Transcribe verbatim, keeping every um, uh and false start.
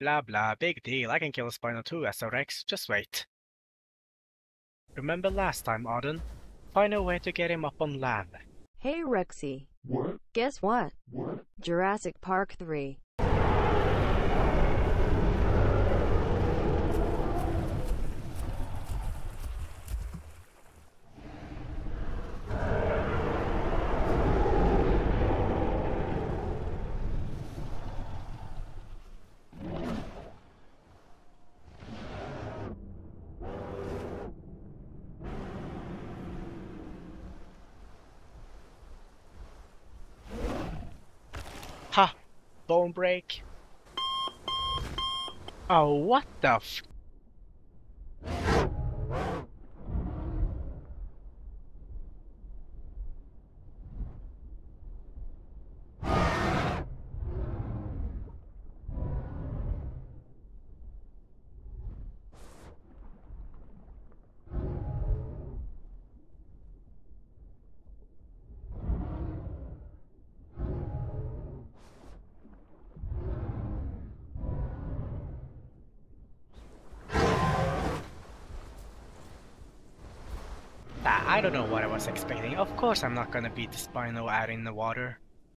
blah blah, big deal, I can kill a Spino too as a Rex, just wait. Remember last time, Audun? Find a way to get him up on land. Hey Rexy. What? Guess what? What? Jurassic Park three. Ha! Bone break. Oh, what the f- Ah, I don't know what I was expecting. Of course I'm not gonna beat the Spino out in the water.